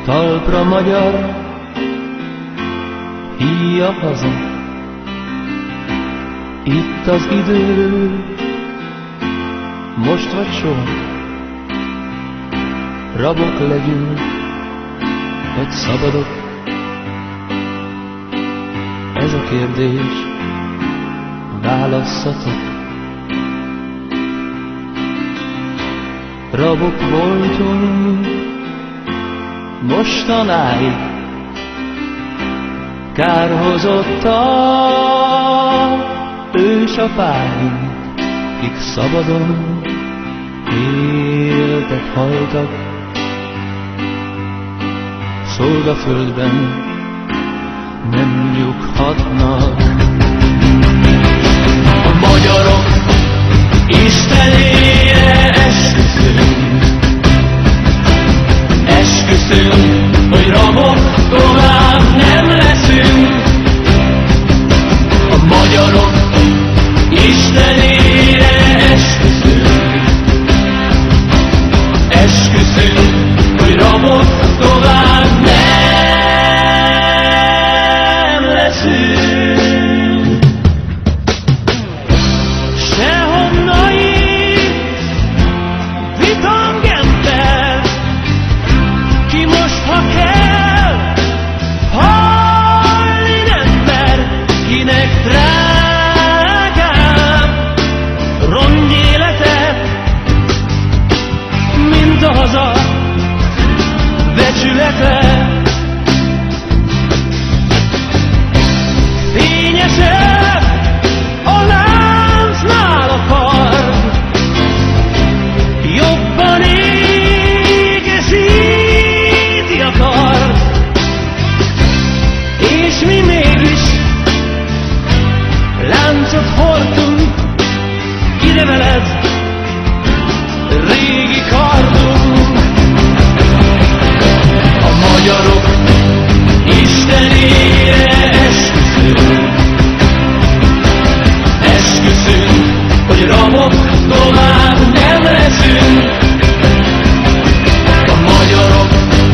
Talpra magyar, híja haza. Itt az idő, most vagy soha. Rabok legyünk, vagy szabadok? Ez a kérdés, válasszatok. Rabok voltunk mostanáig, kárhozott a ősapáink, kik szabadon éltek, haltak. Szolgaföldben nem nyughatnak. A magyarok Istenére esküszünk, esküszünk, hogy rabok tovább nem leszünk. A magyarok Istenére esküszünk, esküszünk, hogy rabok tovább nem leszünk. Sehonnai vitangenter, ki most, ha kell, hallni nem mer, kinek drágább rongyélete, mint a haza becsülete. Fényesebb a láncnál a kard, jobban égesíti a kard, és mi mégis láncot hordtunk ide veled, régi kardunk. A magyarok Istenére esküszünk, esküszünk, hogy rabok tovább nem leszünk. A magyarok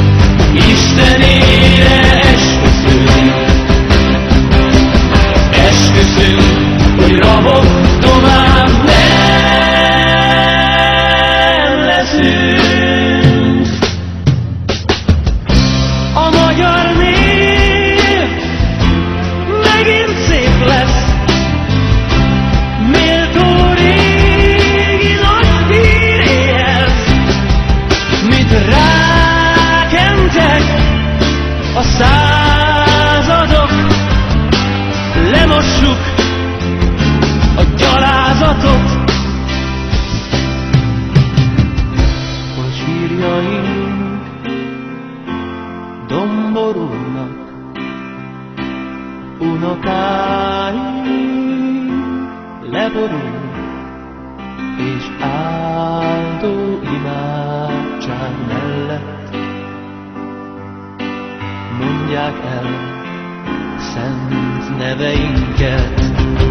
Istenére esküszünk, esküszünk, hogy rabok tovább nem leszünk. A magyar név megint szép lesz, méltó régi nagy híréhez, mit rákentek a századok, lemossuk a gyalázatot. Hol sírjaink domborulnak, unokáink leborul, és áldó imádság mellett mondják el szent neveinket.